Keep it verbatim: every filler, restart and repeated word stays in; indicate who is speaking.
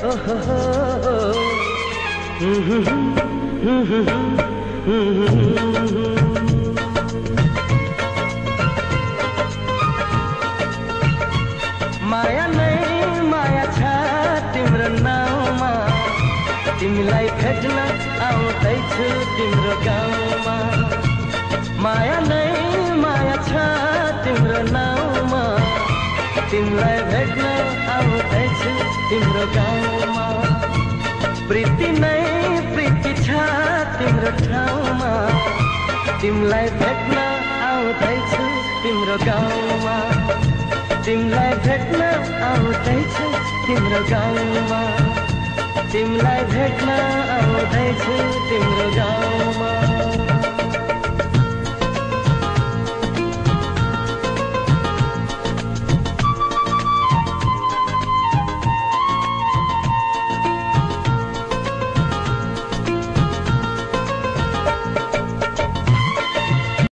Speaker 1: माया नै माया छ तिम्रो नाउँमा, तिमीलाई भेट्न आउँदैछु तिम्रो गाउँमा। माया नै माया छ तिम्रो नाउँमा, तिमीलाई भेट्न आउँदैछु तिम्रो गाउँमा। प्रीति नै प्रीति छ तिम्रो ठाउँमा, तिमीलाई भेट्न आउँदैछु तिम्रो गाउँमा। तिमीलाई भेट्न आउँदैछु तिम्रो गाउँमा, तिमीलाई भेट्न आउँदैछु तिम्रो गाउँमा।